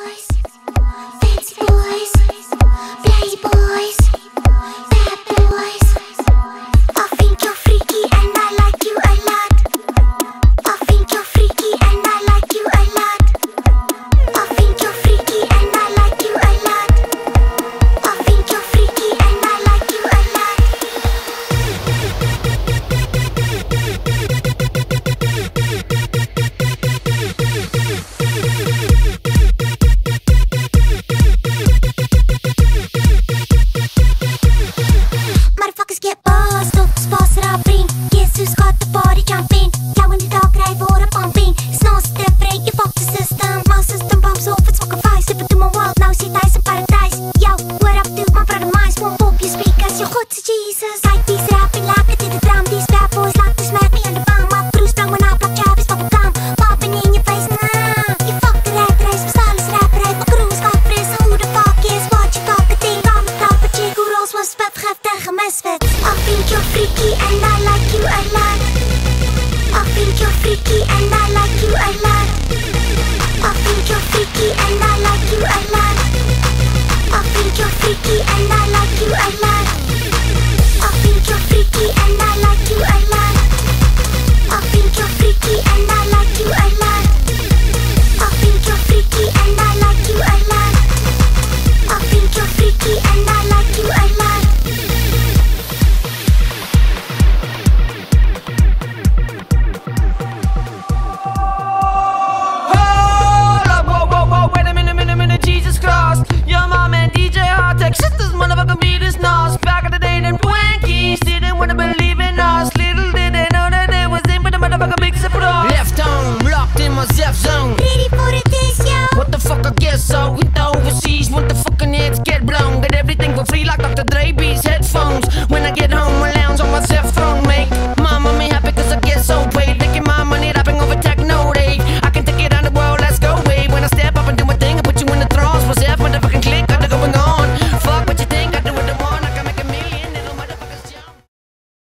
boys, fancy boys, blazey boys, bad boys. I think you're freaky and I like you a lot. I think you're freaky and I like you a lot. I think you're freaky and I like you a lot. I think you're freaky and I like you a lot. Motherfuckers get buzzed off the spots that I bring. Guess who's got the body jumping? Jou in die dag krijg worden pumping. Snels te break, je fuck the system. My system bumps off, it's fucking fire. Slip it to my world, nou zit hij zijn paradijs. Yo, what up dude, my brother minds. Won't pop your speakers, je goed is Jesus. Like these rapping, like it in the drum. These bad boys like to smack me on the bum. My broer sprang me na, plak Jarvis, papa kam. Popping in your face, nah. Je fuck de red race, mijn style is rapperij. Mijn crew is got fris, who the fuck is what you fucking think? I'm a proper chick who rolls one spet, geeft tegen misfit. I think you're freaky and I like you a lot. I think you're freaky and I like you a lot. I think you're freaky and I like you a lot. I think you're freaky and I like you a lot. I think you're freaky and I like you a lot. I think you're freaky and I like you a lot. I think you're freaky and I like you a lot. I think you're freaky and I like you a lot. Hold up, whoa, whoa, whoa, wait a minute, Jesus Christ. Your mom and DJ Hardtech, sisters, motherfucking beat is nos. Back in the day, them Twinkies didn't wanna believe in us. Little did they know that they was in with a motherfucking big surprise. Left home, locked in my Zef zone. Ready for the test, yo? What the fuck, I guess so. Hit the overseas, want the fucking heads get blown. Get everything for free like Dr. Dre beats headphones. When I get home, I'll